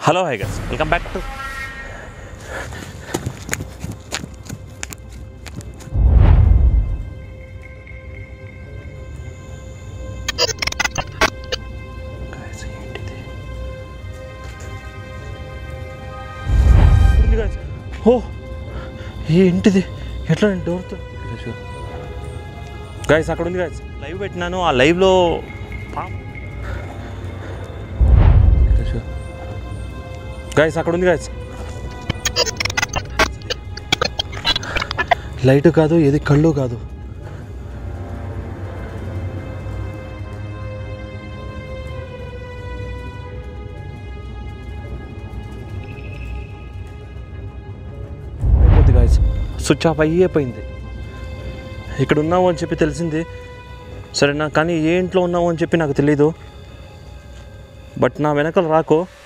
Hello hi guys, welcome back to ఓ ఏంటిది ఎట్లా డోర్తో గైస్ అక్కడ ఉంది గైస్. లైవ్ పెట్టినాను, ఆ లైవ్లో గైస్ అక్కడ ఉంది గైస్. లైట్ కాదు, ఏది కళ్ళు కాదు. అయిపోద్ది గైస్, స్విచ్ ఆఫ్ అయిపోయింది. ఇక్కడ ఉన్నావు అని చెప్పి తెలిసింది సరేనా, కానీ ఏ ఇంట్లో ఉన్నావు అని చెప్పి నాకు తెలీదు. బట్ నా వెనకాల రాకో.